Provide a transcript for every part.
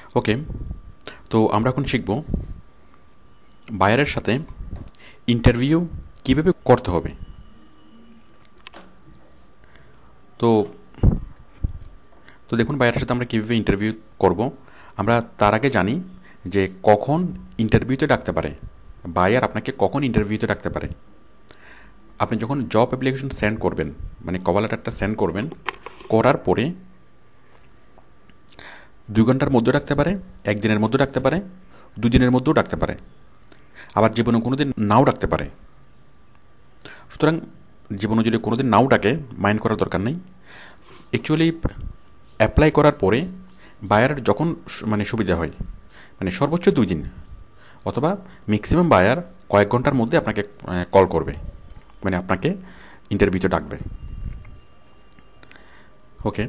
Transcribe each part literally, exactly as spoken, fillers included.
ওকে, তো আমরা এখন শিখব বায়ারের সাথে ইন্টারভিউ কীভাবে করতে হবে। তো তো দেখুন, বায়ারের সাথে আমরা কীভাবে ইন্টারভিউ করব। আমরা তার আগে জানি যে কখন ইন্টারভিউতে ডাকতে পারে, বায়ার আপনাকে কখন ইন্টারভিউতে ডাকতে পারে। আপনি যখন জব অ্যাপ্লিকেশন সেন্ড করবেন, মানে কভার লেটারটা সেন্ড করবেন, করার পরে দুই ঘন্টার মধ্যে ডাকতে পারে, একদিনের মধ্যে ডাকতে পারে, দুদিনের মধ্যেও ডাকতে পারে, আবার জীবনে কোনো দিন নাও ডাকতে পারে। সুতরাং জীবনে যদি কোনো দিন নাও ডাকে, মাইন্ড করার দরকার নেই। অ্যাকচুয়ালি অ্যাপ্লাই করার পরে বায়ার যখন মানে সুবিধা হয়, মানে সর্বোচ্চ দুই দিন অথবা ম্যাক্সিমাম বায়ার কয়েক ঘন্টার মধ্যে আপনাকে কল করবে, মানে আপনাকে ইন্টারভিউতে ডাকবে। ওকে,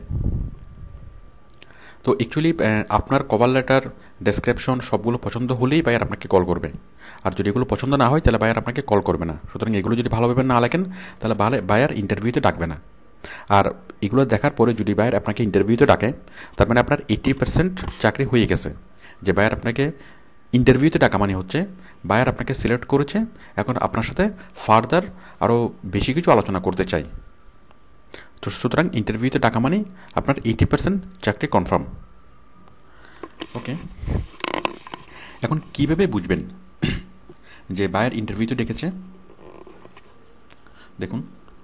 তো অ্যাকচুয়ালি আপনার কভার লেটার, ডেসক্রিপশন সবগুলো পছন্দ হলেই বায়ার আপনাকে কল করবে। আর যদি এগুলো পছন্দ না হয় তাহলে বায়ার আপনাকে কল করবে না। সুতরাং এগুলো যদি ভালোভাবে না লেখেন তাহলে বায়ার ইন্টারভিউতে ডাকবে না। আর এগুলো দেখার পরে যদি বায়ার আপনাকে ইন্টারভিউতে ডাকে, তার মানে আপনার এইটি পার্সেন্ট চাকরি হয়ে গেছে। যে বায়ার আপনাকে ইন্টারভিউতে ডাকা মানে হচ্ছে বায়ার আপনাকে সিলেক্ট করেছে, এখন আপনার সাথে ফার্দার আরও বেশি কিছু আলোচনা করতে চাই। তো সুতরাং ইন্টারভিউতে ডাকা মানেই আপনার এইটি পার্সেন্ট চাকরি কনফার্ম। ওকে, এখন কীভাবে বুঝবেন যে বায়ার ইন্টারভিউতে ডেকেছে? দেখুন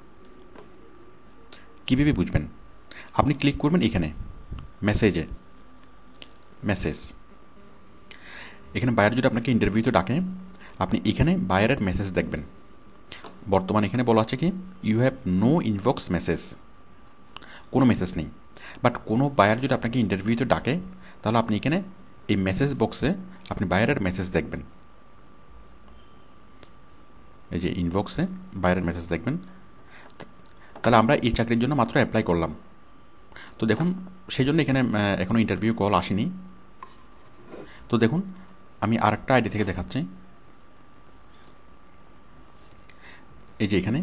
কীভাবে বুঝবেন। আপনি ক্লিক করবেন এখানে মেসেজে, মেসেজ। এখানে বায়ার যদি আপনাকে ইন্টারভিউতে ডাকে, আপনি এখানে বায়ারের মেসেজ দেখবেন। বর্তমানে এখানে বলা আছে কি, you have no inbox message, কোনো মেসেজ নেই। বাট কোনো বায়ার যদি আপনাকে ইন্টারভিউতে ডাকে, তাহলে আপনি এখানে এই মেসেজ বক্সে আপনি বায়ারের মেসেজ দেখবেন। এই যে ইনবক্সে বায়ারের মেসেজ দেখবেন। তাহলে আমরা এই চাকরির জন্য মাত্র অ্যাপ্লাই করলাম। তো দেখুন, সেই জন্য এখানে এখনও ইন্টারভিউ কল আসেনি। তো দেখুন, আমি আরেকটা আইডি থেকে দেখাচ্ছি। এই যে এখানে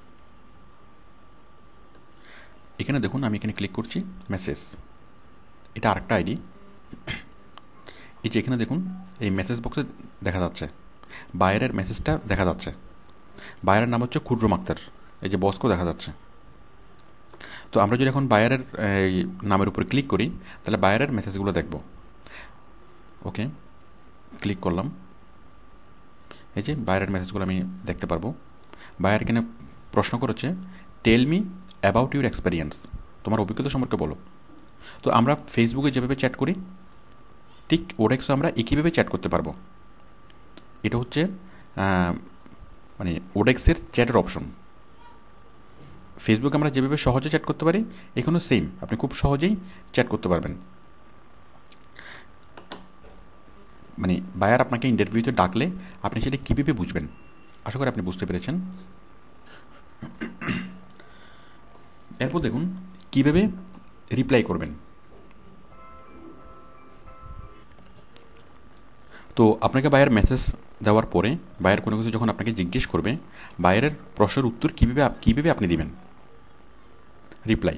এখানে দেখুন, আমি এখানে ক্লিক করছি মেসেজ, এটা আরেকটা আইডি। এই যে এখানে দেখুন, এই মেসেজ বক্সে দেখা যাচ্ছে বায়ারের মেসেজটা দেখা যাচ্ছে। বায়ারের নাম হচ্ছে খুররম আক্তার, এই যে বসকেও দেখা যাচ্ছে। তো আমরা যদি এখন বায়ারের নামের উপর ক্লিক করি, তাহলে বায়ারের মেসেজগুলো দেখব। ওকে, ক্লিক করলাম। এই যে বায়ারের মেসেজগুলো আমি দেখতে পারবো। বায়ার এখানে প্রশ্ন করেছে, tell me about your experience, তোমার অভিজ্ঞতা সম্পর্কে বলো। তো আমরা ফেসবুকে যেভাবে চ্যাট করি, ঠিক ওডেক্সও আমরা একইভাবে চ্যাট করতে পারবো। এটা হচ্ছে মানে ওডেক্সের চ্যাটের অপশন। ফেসবুকে আমরা যেভাবে সহজে চ্যাট করতে পারি, এখানেও সেম, আপনি খুব সহজেই চ্যাট করতে পারবেন। মানে বায়ার আপনাকে ইন্টারভিউতে ডাকলে আপনি সেটা কীভাবে বুঝবেন, আশা করি আপনি বুঝতে পেরেছেন। এরপর দেখুন কীভাবে রিপ্লাই করবেন। তো আপনাকে বায়ার মেসেজ দেওয়ার পরে বায়ার কোনো কিছু যখন আপনাকে জিজ্ঞেস করবে, বায়ারের প্রশ্নের উত্তর কীভাবে কীভাবে আপনি দিবেন, রিপ্লাই।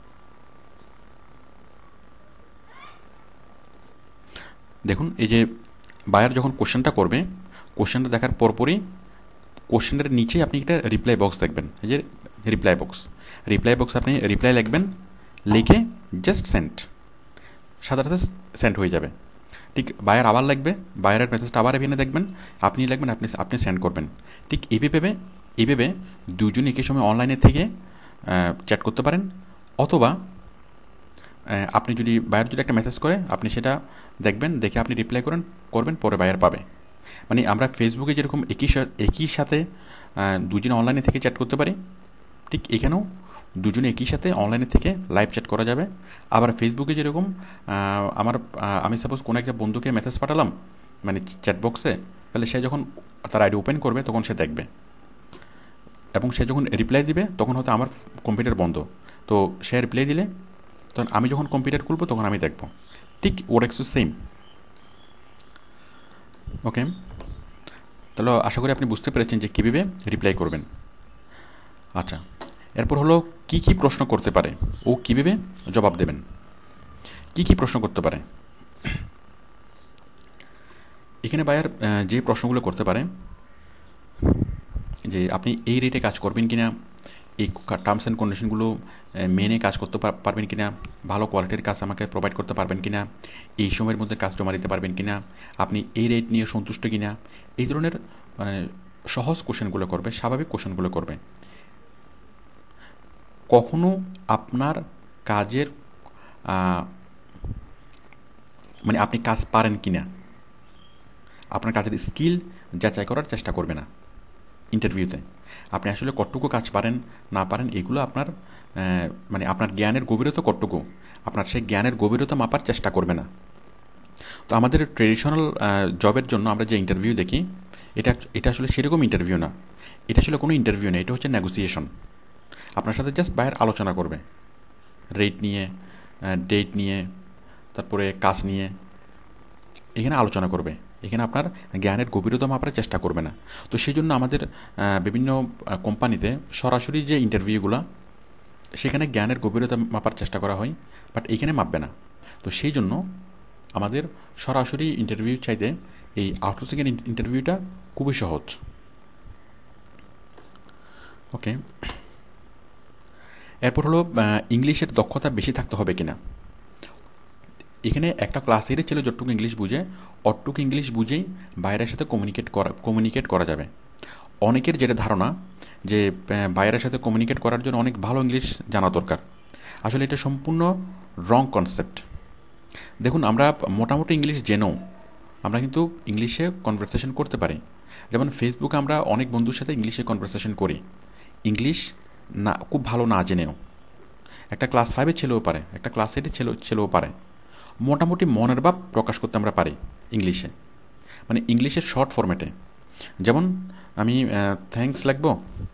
দেখুন, এই যে বায়ার যখন কোশ্চেনটা করবে, কোশ্চেনটা দেখার পরপরই কোশ্চেনের নিচে আপনি একটা রিপ্লাই বক্স দেখবেন। এই যে রিপ্লাই বক্স, রিপ্লাই বক্স আপনি রিপ্লাই লিখবেন, লিখে জাস্ট সেন্ড, সাথে সাথে সেন্ড হয়ে যাবে। ঠিক বায়ার আবার লিখবে, বায়ারের মেসেজটা আবার এখানে দেখবেন, আপনি লিখবেন, আপনি আপনি সেন্ড করবেন। ঠিক এইভাবে এইভাবে দুজন একই সময় অনলাইনে থেকে চ্যাট করতে পারেন। অথবা আপনি যদি বায়ার যদি একটা মেসেজ করে, আপনি সেটা দেখবেন, দেখে আপনি রিপ্লাই করেন করবেন পরে বায়ার পাবে। মানে আমরা ফেসবুকে যেরকম একই একই সাথে দুজনে অনলাইনে থেকে চ্যাট করতে পারি, ঠিক এখানেও দুজনে একই সাথে অনলাইনে থেকে লাইভ চ্যাট করা যাবে। আবার ফেসবুকে যেরকম আমার আমি সাপোজ কোনো একটা বন্ধুকে মেসেজ পাঠালাম মানে চ্যাট বক্সে, তাহলে সে যখন তার আইডি ওপেন করবে তখন সে দেখবে, এবং সে যখন রিপ্লাই দিবে তখন হয়তো আমার কম্পিউটার বন্ধ, তো সে রিপ্লাই দিলে তখন আমি যখন কম্পিউটার খুলবো তখন আমি দেখব। ঠিক ওডেক্সও সেম। ওকে, তাহলে আশা করি আপনি বুঝতে পেরেছেন যে কীভাবে রিপ্লাই করবেন। আচ্ছা, এরপর হলো কি কি প্রশ্ন করতে পারে ও কীভাবে জবাব দেবেন। কি কি প্রশ্ন করতে পারে? এখানে বায়ার যে প্রশ্নগুলো করতে পারে যে আপনি এই রেটে কাজ করবেন কিনা, এই টার্মস অ্যান্ড কন্ডিশনগুলো মেনে কাজ করতে পারবেন কিনা, ভালো কোয়ালিটির কাজ আমাকে প্রোভাইড করতে পারবেন কিনা, এই সময়ের মধ্যে কাজ জমা দিতে পারবেন কিনা, আপনি এই রেট নিয়ে সন্তুষ্ট কিনা, এই ধরনের মানে সহজ কোশ্চেনগুলো করবে, স্বাভাবিক কোশ্চেনগুলো করবে। কখনো আপনার কাজের মানে আপনি কাজ পারেন কিনা, আপনার কাজের স্কিল যাচাই করার চেষ্টা করবে না ইন্টারভিউতে। আপনি আসলে কতটুকু কাজ পারেন না পারেন এগুলো আপনার মানে আপনার জ্ঞানের গভীরতা কতটুকু, আপনার সেই জ্ঞানের গভীরতা মাপার চেষ্টা করবে না। তো আমাদের ট্রেডিশনাল জবের জন্য আমরা যে ইন্টারভিউ দেখি, এটা এটা আসলে সেরকম ইন্টারভিউ না, এটা আসলে কোনো ইন্টারভিউ না, এটা হচ্ছে নেগোসিয়েশন। আপনার সাথে জাস্ট বাইরে আলোচনা করবে রেট নিয়ে, ডেট নিয়ে, তারপরে কাজ নিয়ে, এখানে আলোচনা করবে। এখানে আপনার জ্ঞানের গভীরতা মাপার চেষ্টা করবে না। তো সেই জন্য আমাদের বিভিন্ন কোম্পানিতে সরাসরি যে ইন্টারভিউগুলো, সেখানে জ্ঞানের গভীরতা মাপার চেষ্টা করা হয়, বাট এখানে মাপবে না। তো সেই জন্য আমাদের সরাসরি ইন্টারভিউ চাইতে এই আউটসোর্সিংয়ের ইন্টারভিউটা খুবই সহজ। ওকে, এরপর হলো ইংলিশের দক্ষতা বেশি থাকতে হবে কিনা। এখানে একটা ক্লাস এইটের ছেলে যতটুকু ইংলিশ বুঝে, অতটুকু ইংলিশ বুঝেই বাইরের সাথে কমিউনিকেট করা কমিউনিকেট করা যাবে। অনেকের যেটা ধারণা যে বাইরের সাথে কমিউনিকেট করার জন্য অনেক ভালো ইংলিশ জানা দরকার, আসলে এটা সম্পূর্ণ রং কনসেপ্ট। দেখুন, আমরা মোটামুটি ইংলিশ জেনেও আমরা কিন্তু ইংলিশে কনভারসেশন করতে পারি। যেমন ফেসবুকে আমরা অনেক বন্ধুর সাথে ইংলিশে কনভারসেশন করি, ইংলিশ না খুব ভালো না জেনেও। একটা ক্লাস ফাইভের ছেলেও পারে, একটা ক্লাস এইটের ছেলে ছেলেও পারে। মোটামুটি মনের ভাব প্রকাশ করতে আমরা পারি ইংলিশে, মানে ইংলিশের শর্ট ফরম্যাটে। যেমন আমি থ্যাঙ্কস লিখব,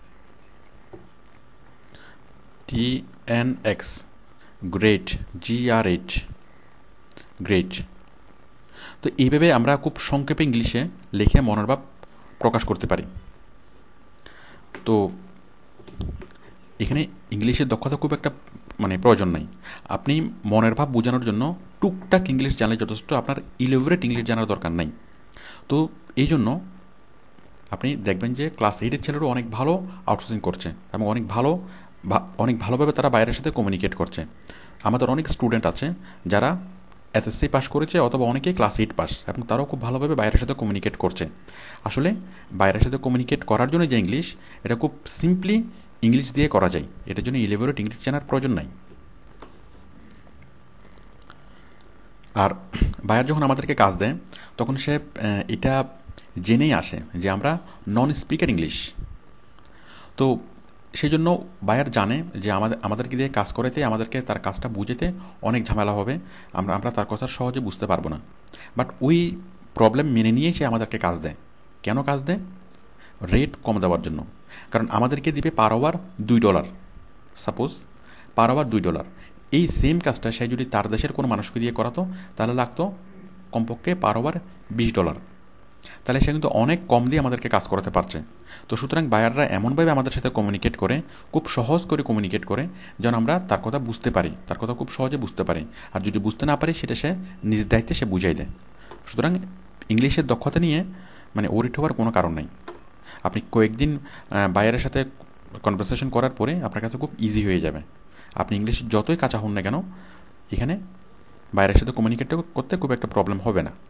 T N X, great, G R eight, great. তো এইভাবে আমরা খুব সংক্ষেপে ইংলিশে লিখে মনের ভাব প্রকাশ করতে পারি। তো এখানে ইংলিশের দক্ষতা খুব একটা মানে প্রয়োজন নাই। আপনি মনের ভাব বোঝানোর জন্য টুকটাক ইংলিশ জানলে যথেষ্ট, আপনার ইলেভরেট ইংলিশ জানার দরকার নাই। তো এই জন্য আপনি দেখবেন যে ক্লাস এইটের ছেলেরও অনেক ভালো আউটসোর্সিং করছে এবং অনেক ভালো অনেক ভালোভাবে তারা বাইরের সাথে কমিউনিকেট করছে। আমাদের অনেক স্টুডেন্ট আছে যারা এসএসসি পাস করেছে অথবা অনেকেই ক্লাস এইট পাস, এবং তারাও খুব ভালোভাবে বাইরের সাথে কমিউনিকেট করছে। আসলে বাইরের সাথে কমিউনিকেট করার জন্য যে ইংলিশ, এটা খুব সিম্পলি ইংলিশ দিয়ে করা যায়, এটার জন্য ইলেভরেট ইংলিশ জানার প্রয়োজন নাই। আর বায়ার যখন আমাদেরকে কাজ দেয় তখন সে এটা জেনেই আসে যে আমরা নন স্পিকার ইংলিশ। তো সেই জন্য বায়ার জানে যে আমাদের আমাদেরকে দিয়ে কাজ করাতে আমাদেরকে তার কাজটা বুঝেতে অনেক ঝামেলা হবে, আমরা আমরা তার কথা সহজে বুঝতে পারবো না। বাট ওই প্রবলেম মেনে নিয়েই সে আমাদেরকে কাজ দেয়। কেন কাজ দেয়? রেট কম দেওয়ার জন্য। কারণ আমাদেরকে দিবে পার আওয়ার দুই ডলার, সাপোজ পার আওয়ার দুই ডলার। এই সেম কাজটা সে যদি তার দেশের কোনো মানুষকে দিয়ে করাতো তাহলে লাগতো কমপক্ষে পার আওয়ার বিশ ডলার। তাহলে সে কিন্তু অনেক কম দিয়ে আমাদেরকে কাজ করাতে পারছে। তো সুতরাং বায়াররা এমনভাবে আমাদের সাথে কমিউনিকেট করে, খুব সহজ করে কমিউনিকেট করে, যেন আমরা তার কথা বুঝতে পারি, তার কথা খুব সহজে বুঝতে পারি। আর যদি বুঝতে না পারি সেটা সে নিজ দায়িত্বে সে বুঝাই দেয়। সুতরাং ইংলিশের দক্ষতা নিয়ে মানে ওরিট হওয়ার কোনো কারণ নাই। আপনি কয়েকদিন বায়ারের সাথে কনভারসেশন করার পরে আপনার কাছে খুব ইজি হয়ে যাবে। আপনি ইংলিশ যতই কাঁচা হন না কেন, এখানে বাইরের সাথে কমিউনিকেট করতে খুব একটা প্রবলেম হবে না।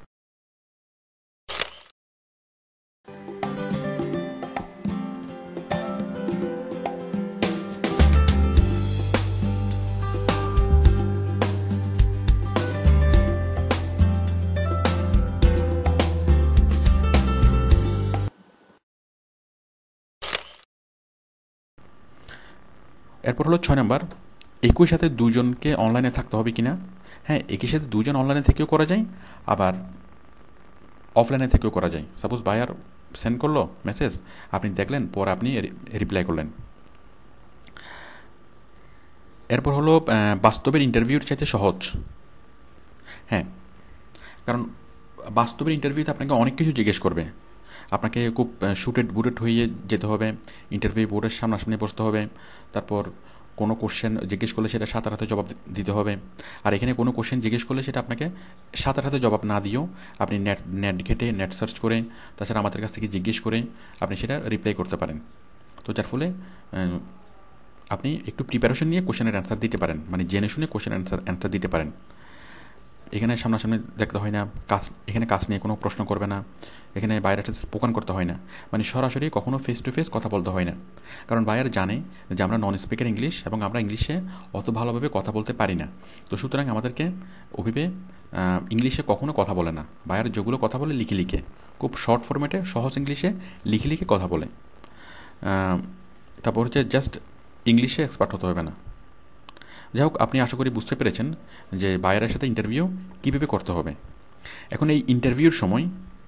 এরপর হলো ছয় নাম্বার, একই সাথে দুজনকে অনলাইনে থাকতে হবে কিনা। হ্যাঁ, একই সাথে দুজন অনলাইনে থেকেও করা যায়, আবার অফলাইনে থেকেও করা যায়। সাপোজ বায়ার সেন্ড করলো মেসেজ, আপনি দেখলেন, পর আপনি রিপ্লাই করলেন। এরপর হলো বাস্তবের ইন্টারভিউর চাইতে সহজ। হ্যাঁ, কারণ বাস্তবের ইন্টারভিউতে আপনাকে অনেক কিছু জিজ্ঞেস করবে। আপনাকে খুব শুটেড বুটেড হয়ে যেতে হবে, ইন্টারভিউ বোর্ডের সামনাসামনি বসতে হবে, তারপর কোনো কোশ্চেন জিজ্ঞেস করলে সেটা সাঁতার হাতে জবাব দিতে হবে। আর এখানে কোনো কোশ্চেন জিজ্ঞেস করলে সেটা আপনাকে সাঁতার হাতে জবাব না দিয়েও আপনি নেট নেট ঘেটে নেট সার্চ করে তাছাড়া আমাদের কাছ থেকে জিজ্ঞেস করে আপনি সেটা রিপ্লাই করতে পারেন। তো যার ফলে আপনি একটু প্রিপারেশন নিয়ে কোশ্চেনের অ্যান্সার দিতে পারেন, মানে জেনে শুনে কোশ্চেন অ্যান্সার অ্যান্সার দিতে পারেন। এখানে সামনাসামনি দেখতে হয় না, কাজ এখানে কাজ নিয়ে কোনো প্রশ্ন করবে না, এখানে বাইরেটা স্পোকেন করতে হয় না, মানে সরাসরি কখনো ফেস টু ফেস কথা বলতে হয় না। কারণ বায়ার জানে যে আমরা নন স্পিকার ইংলিশ এবং আমরা ইংলিশে অত ভালোভাবে কথা বলতে পারি না। তো সুতরাং আমাদেরকে ওভাবে ইংলিশে কখনো কথা বলে না। বায়ার যেগুলো কথা বলে লিখে লিখে, খুব শর্ট ফরম্যাটে সহজ ইংলিশে লিখে লিখে কথা বলে। তারপর হচ্ছে জাস্ট ইংলিশে এক্সপার্ট হতে হবে না। যাই হোক, আপনি আশা করি বুঝতে পেরেছেন যে বায়ারের সাথে ইন্টারভিউ কীভাবে করতে হবে। এখন এই ইন্টারভিউর সময়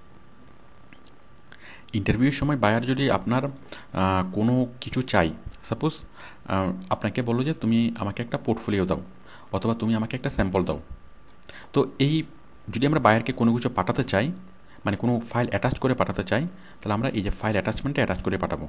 ইন্টারভিউর সময় বায়ার যদি আপনার কোনো কিছু চাই, সাপোজ আপনাকে বললো যে তুমি আমাকে একটা পোর্টফোলিও দাও অথবা তুমি আমাকে একটা স্যাম্পল দাও। তো এই যদি আমরা বায়ারকে কোনো কিছু পাঠাতে চাই, মানে কোনো ফাইল অ্যাটাচ করে পাঠাতে চাই, তাহলে আমরা এই যে ফাইল অ্যাটাচমেন্টে অ্যাটাচ করে পাঠাবো।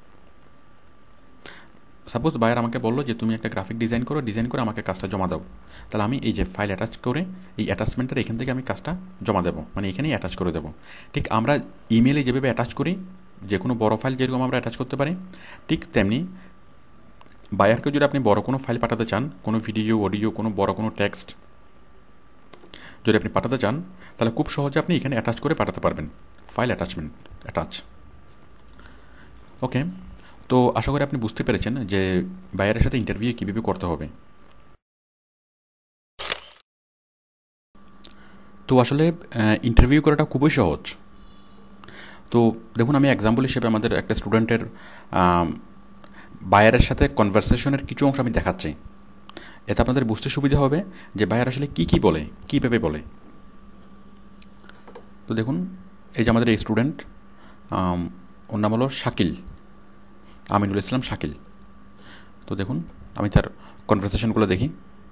সাপোজ বায়ার আমাকে বললো যে তুমি একটা গ্রাফিক ডিজাইন করো, ডিজাইন করে আমাকে কাজটা জমা দাও, তাহলে আমি এই যে ফাইল অ্যাটাচ করে এই অ্যাটাচমেন্টের এখান থেকে আমি কাজটা জমা দেবো, মানে এখানেই অ্যাটাচ করে দেবো। ঠিক আমরা ইমেলে যেভাবে অ্যাটাচ করি, যে কোনো বড়ো ফাইল যেরকম আমরা অ্যাটাচ করতে পারি, ঠিক তেমনি বায়ারকে যদি আপনি বড় কোনো ফাইল পাঠাতে চান, কোনো ভিডিও অডিও কোনো বড় কোনো টেক্সট যদি আপনি পাঠাতে চান, তাহলে খুব সহজে আপনি এখানে অ্যাটাচ করে পাঠাতে পারবেন, ফাইল অ্যাটাচমেন্ট অ্যাটাচ। ওকে, তো আশা করি আপনি বুঝতে পেরেছেন যে বায়ারের সাথে ইন্টারভিউ কীভাবে করতে হবে। তো আসলে ইন্টারভিউ করাটা খুবই সহজ। তো দেখুন, আমি এক্সাম্পল হিসেবে আমাদের একটা স্টুডেন্টের বায়ারের সাথে কনভারসেশনের কিছু অংশ আমি দেখাচ্ছি, এতে আপনাদের বুঝতে সুবিধা হবে যে বায়ার আসলে কী কী বলে, কীভাবে বলে। তো দেখুন, এই যে আমাদের এই স্টুডেন্ট, ওর নাম হলো শাকিল, আমিনুল ইসলাম শাকিল। তো দেখুন, আমি তার কনভারসেশনগুলো দেখি।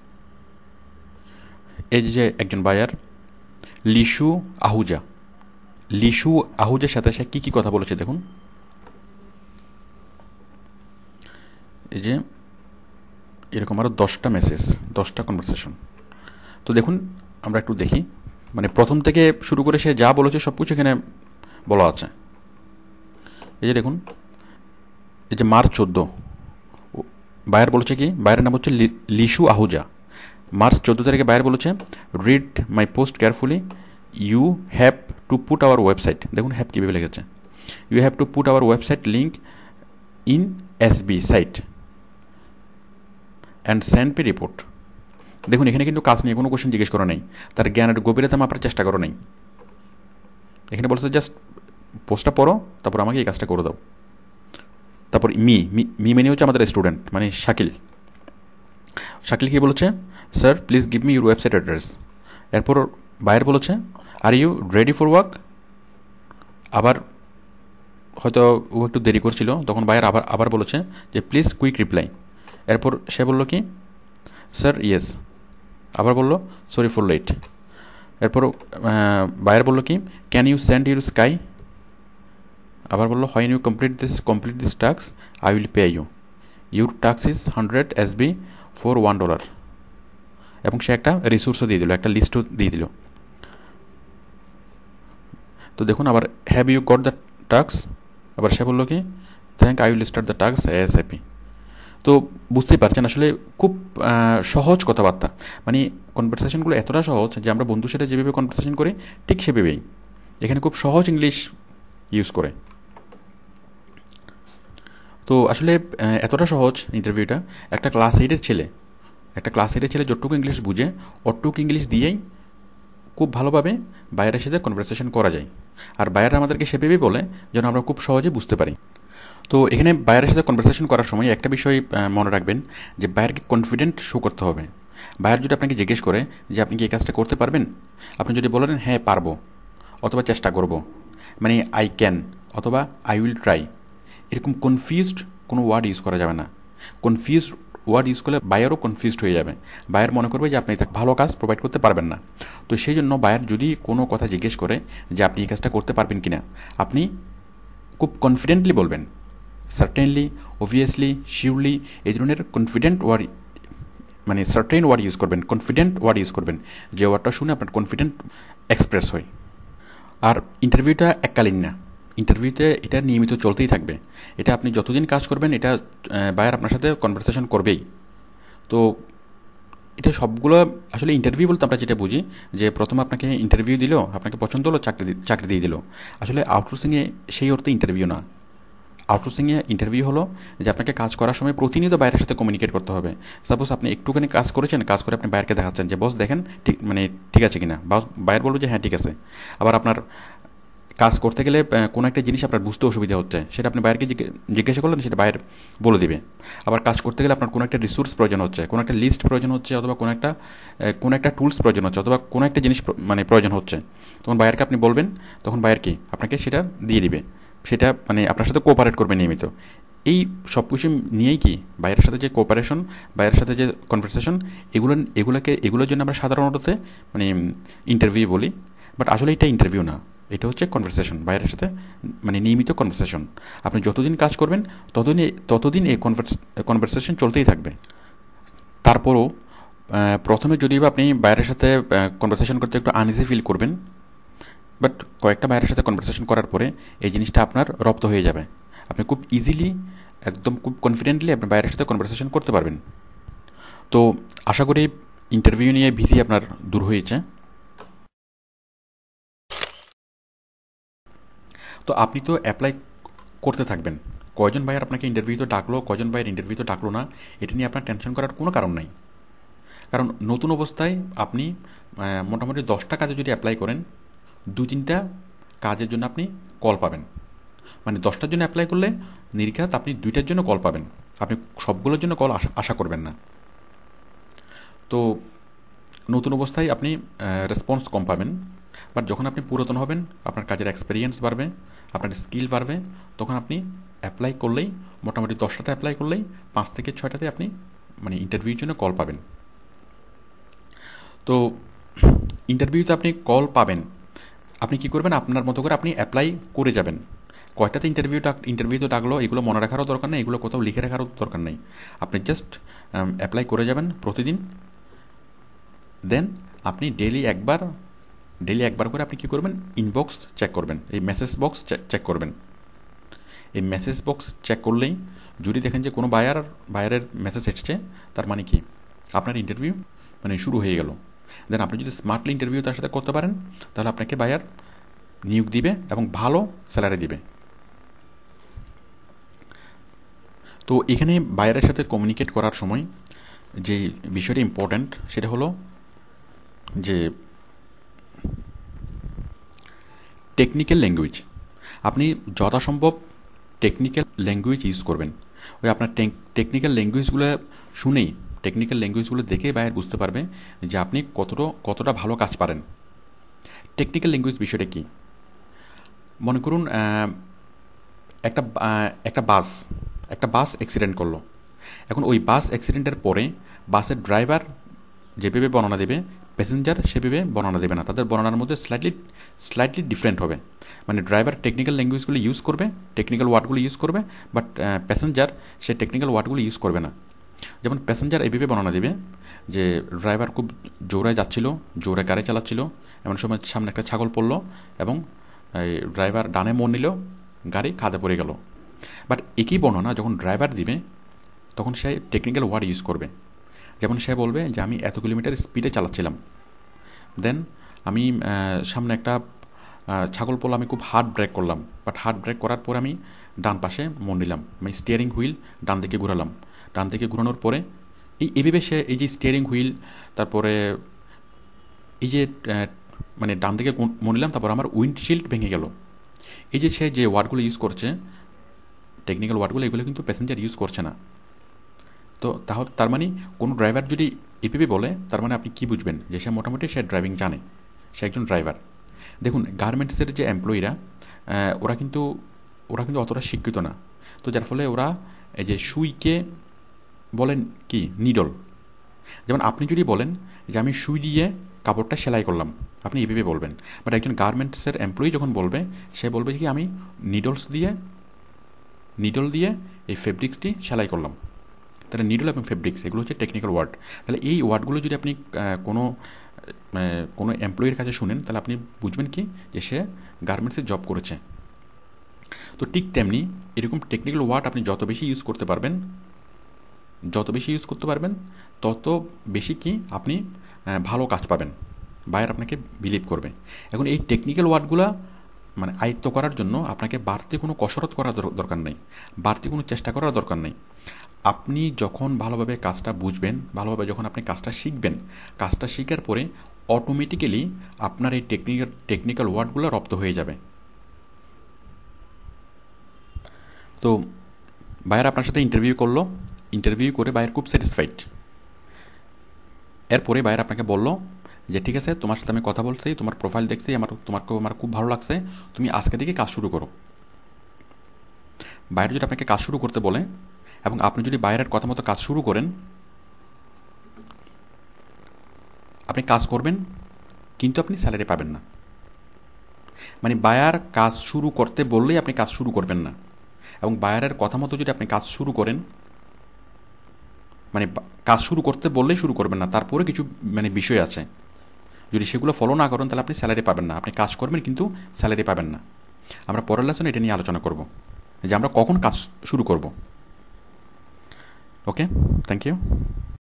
এই যে একজন বায়ার লিশু আহুজা, লিশু আহুজার সাথে সে কী কী কথা বলেছে দেখুন। এই যে এরকম আরও দশটা মেসেজ, দশটা কনভারসেশন। তো দেখুন, আমরা একটু দেখি, মানে প্রথম থেকে শুরু করে সে যা বলেছে সব কিছু এখানে বলা আছে। এই যে দেখুন, এই যে মার্চ চোদ্দো, বায়ার বলেছে কি, বায়ারের নাম হচ্ছে লিশু আহুজা। মার্চ চোদ্দো তারিখে বায়ার বলেছে, read my post carefully, you have to put our website. দেখুন হ্যাভ কীভাবে লেগেছে, you have to put our website link in S B site and send P report. দেখুন, এখানে কিন্তু কাজ নিয়ে কোনো কোশ্চেন জিজ্ঞেস করা নেই, তার জ্ঞানের গভীরতা মাপার চেষ্টা করো নেই। এখানে বলছে জাস্ট পোস্টটা পড়ো, তারপর আমাকে এই কাজটা করে দাও। তারপর মি মি মানে হচ্ছে আমাদের স্টুডেন্ট, মানে শাকিল। শাকিল কি বলেছে, sir please give me your website address. এরপর বায়ার বলেছে, are you ready for work. আবার হয়তো ও একটু দেরি করছিল, তখন বায়ার আবার আবার বলেছে যে প্লিজ কুইক রিপ্লাই। এরপর সে বলল কি, স্যার ইয়েস। আবার বলল সরি ফর লেট। এরপর বায়ার বলল কি, can you send your Skype. আবার বললো, when you complete this complete this task I will pay you, your task is hundred S B for one dollar. এবং সে একটা রিসোর্সও দিয়ে দিল, একটা লিস্টও দিয়ে দিল। তো দেখুন, আবার have you got the task. আবার সে বললো কি, thank I will start the task as happy. তো বুঝতেই পারছেন আসলে খুব সহজ কথাবার্তা, মানে কনভারসেশনগুলো এতটা সহজ যে আমরা বন্ধুর সাথে যেভাবে কনভারসেশন করি ঠিক সেভাবেই এখানে খুব সহজ ইংলিশ ইউজ করে। তো আসলে এতটা সহজ ইন্টারভিউটা, একটা ক্লাস এইটের ছেলে একটা ক্লাস এইটের ছেলে যতটুকু ইংলিশ বুঝে অতটুকু ইংলিশ দিয়েই খুব ভালোভাবে বায়ারের সাথে কনভারসেশন করা যায়। আর বায়ার আমাদেরকে সেভাবেই বলে যেন আমরা খুব সহজে বুঝতে পারি। তো এখানে বায়ারের সাথে কনভারসেশন করার সময় একটা বিষয় মনে রাখবেন যে বায়ারকে কনফিডেন্ট শো করতে হবে। বায়ার যদি আপনাকে জিজ্ঞেস করে যে আপনি কি এই কাজটা করতে পারবেন, আপনি যদি বলেন হ্যাঁ পারবো অথবা চেষ্টা করব, মানে আই ক্যান অথবা আই উইল ট্রাই, এরকম কনফিউজড কোনো ওয়ার্ড ইউজ করা যাবে না। কনফিউজড ওয়ার্ড ইউজ করলে বায়ারও কনফিউজড হয়ে যাবে, বায়ার মনে করবে যে আপনি তাকে ভালো কাজ প্রোভাইড করতে পারবেন না। তো সেই জন্য বায়ার যদি কোনো কথা জিজ্ঞেস করে যে আপনি এই কাজটা করতে পারবেন কি না, আপনি খুব কনফিডেন্টলি বলবেন, সার্টেনলি, অবভিয়াসলি, শিওরলি এই ধরনের কনফিডেন্ট ওয়ার্ড, মানে সার্টেন ওয়ার্ড ইউজ করবেন, কনফিডেন্ট ওয়ার্ড ইউজ করবেন, যে ওয়ার্ডটা শুনে আপনার কনফিডেন্ট এক্সপ্রেস হয়। আর ইন্টারভিউটা এককালীন না, ইন্টারভিউতে এটা নিয়মিত চলতেই থাকবে। এটা আপনি যতদিন কাজ করবেন এটা বায়ার আপনার সাথে কনভারসেশন করবেই। তো এটা সবগুলো আসলে ইন্টারভিউ বলতে আমরা যেটা বুঝি যে প্রথমে আপনাকে ইন্টারভিউ দিল, আপনাকে পছন্দ হলো, চাকরি চাকরি দিয়ে দিল। আসলে আউটসোর্সিংয়ে সেই অর্থে ইন্টারভিউ না। আউটসোর্সিংয়ে ইন্টারভিউ হলো যে আপনাকে কাজ করার সময় প্রতিনিয়ত বাইরের সাথে কমিউনিকেট করতে হবে। সাপোজ আপনি একটুখানি কাজ করেছেন, কাজ করে আপনি বাইরকে দেখাচ্ছেন যে বস দেখেন ঠিক মানে ঠিক আছে কিনা, বস বাইর বলবে যে হ্যাঁ ঠিক আছে। আবার আপনার কাজ করতে গেলে কোনো একটা জিনিস আপনার বুঝতে অসুবিধা হচ্ছে, সেটা আপনি বাইরকে জিজ্ঞাসা করলেন, সেটা বাইরে বলে দিবে। আবার কাজ করতে গেলে আপনার কোনো একটা রিসোর্স প্রয়োজন হচ্ছে, কোনো একটা লিস্ট প্রয়োজন হচ্ছে, অথবা কোনো একটা কোনো একটা টুলস প্রয়োজন হচ্ছে, অথবা কোনো একটা জিনিস মানে প্রয়োজন হচ্ছে, তখন বাইরকে আপনি বলবেন, তখন বাইর কি আপনাকে সেটা দিয়ে দিবে, সেটা মানে আপনার সাথে কোঅপারেট করবে নিয়মিত। এই সব কিছু নিয়েই কি বাইরের সাথে যে কোঅপারেশন, বাইরের সাথে যে কনভারসেশন, এগুলো এগুলোকে এগুলোর জন্য আমরা সাধারণত মানে ইন্টারভিউ বলি। বাট আসলে এটা ইন্টারভিউ না, এটা হচ্ছে কনভারসেশন, বাইরের সাথে মানে নিয়মিত কনভারসেশন। আপনি যতদিন কাজ করবেন ততদিন ততদিন এই কনভারসেশন চলতেই থাকবে। তারপরও প্রথমে যদিও আপনি বাইরের সাথে কনভারসেশন করতে একটু আনইজি ফিল করবেন, বাট কয়েকটা বাইরের সাথে কনভারসেশন করার পরে এই জিনিসটা আপনার রপ্ত হয়ে যাবে। আপনি খুব ইজিলি, একদম খুব কনফিডেন্টলি আপনি বাইরের সাথে কনভারসেশন করতে পারবেন। তো আশা করি ইন্টারভিউ নিয়ে ভীতি আপনার দূর হয়েছে। তো আপনি তো অ্যাপ্লাই করতে থাকবেন, কয়জন ভাইয়ার আপনাকে ইন্টারভিউতে ডাকলো, কয়জন ভাইয়ের ইন্টারভিউতে ডাকলো না, এটা নিয়ে আপনার টেনশন করার কোনো কারণ নাই। কারণ নতুন অবস্থায় আপনি মোটামুটি দশটা কাজে যদি অ্যাপ্লাই করেন, দু তিনটা কাজের জন্য আপনি কল পাবেন। মানে দশটার জন্য অ্যাপ্লাই করলে নিরীক্ষাত আপনি দুইটার জন্য কল পাবেন, আপনি সবগুলোর জন্য কল আশা আশা করবেন না। তো নতুন অবস্থায় আপনি রেসপন্স কম পাবেন, বাট যখন আপনি পুরাতন হবেন, আপনার কাজের এক্সপিরিয়েন্স বাড়বে, আপনার স্কিল বাড়বে, তখন আপনি অ্যাপ্লাই করলেই মোটামুটি দশটাতে অ্যাপ্লাই করলেই পাঁচ থেকে ছয়টাতে আপনি মানে ইন্টারভিউর জন্য কল পাবেন। তো ইন্টারভিউতে আপনি কল পাবেন, আপনি কি করবেন, আপনার মতো করে আপনি অ্যাপ্লাই করে যাবেন। কয়টাতে ইন্টারভিউটা ইন্টারভিউতে ডাকলো এগুলো মনে রাখারও দরকার নেই, এগুলো কোথাও লিখে রাখারও দরকার নেই। আপনি জাস্ট অ্যাপ্লাই করে যাবেন প্রতিদিন। দেন আপনি ডেলি একবার ডেলি একবার করে আপনি কী করবেন, ইনবক্স চেক করবেন, এই মেসেজ বক্স চেক করবেন। এই মেসেজ বক্স চেক করলেই যদি দেখেন যে কোনো বায়ার বায়ারের মেসেজ এসছে, তার মানে কি আপনার ইন্টারভিউ মানে শুরু হয়ে গেল। দেন আপনি যদি স্মার্টলি ইন্টারভিউ তার সাথে করতে পারেন, তাহলে আপনাকে বায়ার নিয়োগ দিবে এবং ভালো স্যালারি দিবে। তো এখানে বায়ারের সাথে কমিউনিকেট করার সময় যে বিষয়টা ইম্পর্ট্যান্ট, সেটা হলো যে টেকনিক্যাল ল্যাঙ্গুয়েজ। আপনি যথাসম্ভব টেকনিক্যাল ল্যাঙ্গুয়েজ ইউজ করবেন। ওই আপনার টেকনিক্যাল ল্যাঙ্গুয়েজগুলো শুনেই, টেকনিক্যাল ল্যাঙ্গুয়েজগুলো দেখে বায়ার বুঝতে পারবে যে আপনি কতটা কতটা ভালো কাজ পারেন। টেকনিক্যাল ল্যাঙ্গুয়েজ বিষয়টা কি, মনে করুন একটা একটা বাস একটা বাস অ্যাক্সিডেন্ট করলো। এখন ওই বাস অ্যাক্সিডেন্টের পরে বাসের ড্রাইভার যেভাবে বর্ণনা দেবে, প্যাসেঞ্জার সেভাবে বর্ণনা দেবে না, তাদের বর্ণনার মধ্যে স্লাইটলি স্লাইটলি ডিফারেন্ট হবে। মানে ড্রাইভার টেকনিক্যাল ল্যাঙ্গুয়েজগুলো ইউজ করবে, টেকনিক্যাল ওয়ার্ডগুলো ইউজ করবে, বাট প্যাসেঞ্জার সে টেকনিক্যাল ওয়ার্ডগুলো ইউজ করবে না। যেমন প্যাসেঞ্জার এইভাবে বর্ণনা দেবে যে ড্রাইভার খুব জোরে যাচ্ছিল, জোরে গাড়ি চালাচ্ছিল, এমন সময় সামনে একটা ছাগল পড়লো এবং ড্রাইভার ডানে মোড় নিল, গাড়ি খাদে পড়ে গেল। বাট একই বর্ণনা যখন ড্রাইভার দিবে, তখন সে টেকনিক্যাল ওয়ার্ড ইউজ করবে। যেমন সে বলবে যে আমি এত কিলোমিটার স্পিডে চালাচ্ছিলাম, দেন আমি সামনে একটা ছাগল পড়লো, আমি খুব হার্ড ব্রেক করলাম, বাট হার্ড ব্রেক করার পর আমি ডান পাশে মোড় নিলাম, আমি স্টিয়ারিং হুইল ডান দিকে ঘুরালাম, ডান দিকে ঘুরানোর পরে এই এভাবে সে এই যে স্টিয়ারিং হুইল, তারপরে এই যে মানে ডান দিকে মোড় নিলাম, তারপর আমার উইন্ডশিল্ড ভেঙে গেল। এই যে সে যে ওয়ার্ডগুলো ইউজ করছে, টেকনিক্যাল ওয়ার্ডগুলো, এগুলো কিন্তু প্যাসেঞ্জার ইউজ করছে না। তো তাহলে তার মানে কোনো ড্রাইভার যদি এপিপি বলে, তার মানে আপনি কি বুঝবেন যে সে মোটামুটি সে ড্রাইভিং জানে, সে একজন ড্রাইভার। দেখুন গার্মেন্টসের যে এমপ্লয়িরা, ওরা কিন্তু ওরা কিন্তু অতটা শিক্ষিত না। তো যার ফলে ওরা এই যে সুইকে বলেন কি নিডল। যেমন আপনি যদি বলেন যে আমি সুই দিয়ে কাপড়টা সেলাই করলাম, আপনি এভাবে বলবেন। বাট একজন গার্মেন্টসের এমপ্লয়ি যখন বলবে, সে বলবে কি আমি নিডলস দিয়ে নিডল দিয়ে এই ফেব্রিক্সটি সেলাই করলাম। তাহলে নিডল এবং ফেব্রিক্স এগুলো হচ্ছে টেকনিক্যাল ওয়ার্ড। তাহলে এই ওয়ার্ডগুলো যদি আপনি কোনো কোনো এমপ্লয়ির কাছে শুনেন তাহলে আপনি বুঝবেন কি যে সে গার্মেন্টসে জব করেছে। তো ঠিক তেমনি এরকম টেকনিক্যাল ওয়ার্ড আপনি যত বেশি ইউজ করতে পারবেন যত বেশি ইউজ করতে পারবেন তত বেশি কি আপনি ভালো কাজ পাবেন, বায়ার আপনাকে বিলিভ করবে। এখন এই টেকনিক্যাল ওয়ার্ডগুলো মানে আয়ত্ত করার জন্য আপনাকে বাড়তি কোনো কসরত করার দরকার নেই, বাড়তি কোনো চেষ্টা করার দরকার নেই। আপনি যখন ভালোভাবে কাজটা বুঝবেন, ভালোভাবে যখন আপনি কাজটা শিখবেন, কাজটা শেখার পরে অটোমেটিক্যালি আপনার এই টেকনিক্যাল টেকনিক্যাল ওয়ার্ডগুলো রপ্ত হয়ে যাবে। তো বায়ার আপনার সাথে ইন্টারভিউ করলো, ইন্টারভিউ করে বায়ার খুব স্যাটিসফাইড। এরপরে বায়ার আপনাকে বলল যে ঠিক আছে, তোমার সাথে আমি কথা বলছি, তোমার প্রোফাইল দেখছি, আমার তোমাকে আমার খুব ভালো লাগছে, তুমি আজকে থেকে কাজ শুরু করো। বায়ার যদি আপনাকে কাজ শুরু করতে বলে এবং আপনি যদি বায়ারের কথা মতো কাজ শুরু করেন, আপনি কাজ করবেন কিন্তু আপনি স্যালারি পাবেন না। মানে বায়ার কাজ শুরু করতে বললেই আপনি কাজ শুরু করবেন না, এবং বায়ারের কথা মতো যদি আপনি কাজ শুরু করেন, মানে কাজ শুরু করতে বললেই শুরু করবেন না, তারপরে কিছু মানে বিষয় আছে, যদি সেগুলো ফলো না করেন তাহলে আপনি স্যালারি পাবেন না। আপনি কাজ করবেন কিন্তু স্যালারি পাবেন না। আমরা পরের লেসনে এটা নিয়ে আলোচনা করব যে আমরা কখন কাজ শুরু করব। Okay, thank you.